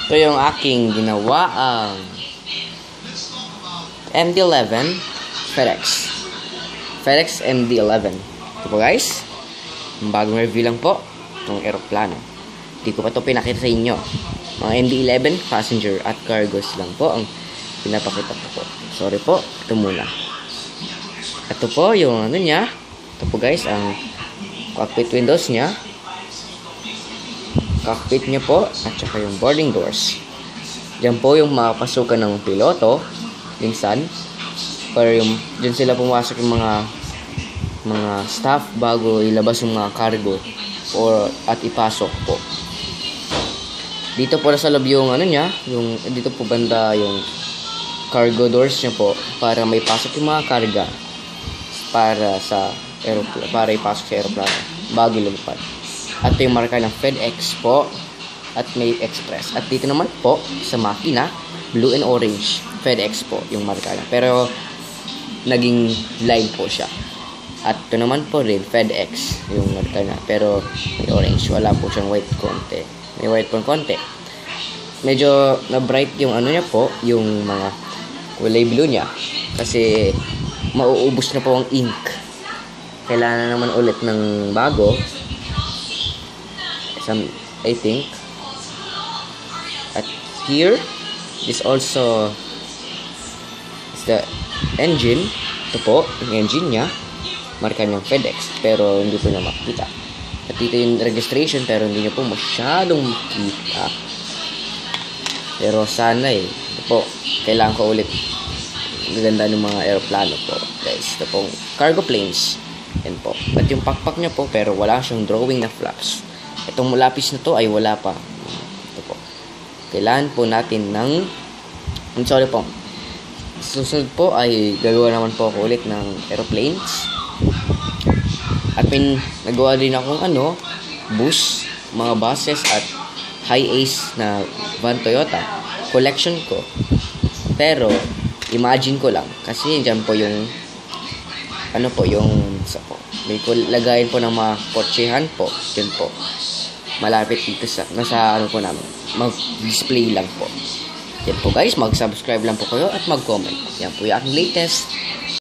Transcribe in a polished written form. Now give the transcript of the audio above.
Ito yung aking ginawa ang MD-11 FedEx MD-11. Ito po guys, bagong review lang po ng aeroplano. Hindi ko pa ito pinakita sa inyo. Mga MD-11 passenger at cargos lang po ang pinapakita ko po. Sorry po, ito muna. Ito po yung ano niya. Ito po guys, ang cockpit windows niya. Cockpit niya po, at saka yung boarding doors. Diyan po yung makapasukan ng piloto, minsan. Pero yung, diyan sila pumasok yung mga staff bago ilabas yung mga cargo at ipasok po. Dito po sa loob yung ano niya, yung dito po banda yung cargo doors niya po para may pasok yung mga karga para sa aeroplano, para ipasok sa aeroplano bago lumipad. At yung marka ng FedEx po at may express. At dito naman po sa makina, blue and orange FedEx po yung marka niya. Pero naging line po siya. At ito naman po rin FedEx yung marka niya. Pero may orange, wala po siyang white konti. May white po konti. Medyo na bright yung ano niya po, yung mga kulay blue niya. Kasi mauubos na po ang ink. Kailangan naman ulit ng bago. I think. At here, this also is the engine. Ito po, yung engine niya. Marka niyang FedEx, pero hindi po na makikita. At dito yung registration, pero hindi niyo po masyadong makita. Pero sana ito po, kailangan ko ulit gaganda ng mga aeroplano po. Guys, ito pong cargo planes. Yan po. At yung pakpak niya po, pero wala siyang drawing na flaps. Itong lapis na to ay wala pa. Ito po. Kailangan po natin ng sorry po. Susunod po ay gagawa naman po ako ulit ng aeroplanes. At nagawa din akong bus, mga buses at high ace na van Toyota. Collection ko. Pero imagine ko lang kasi diyan po yung yung isa po. May lagayin po ng mga kotsehan po. Diyan po. Malapit dito nasa po namin. Mag-display lang po. Yan po guys, mag-subscribe lang po kayo at mag-comment. Yan po yung aking latest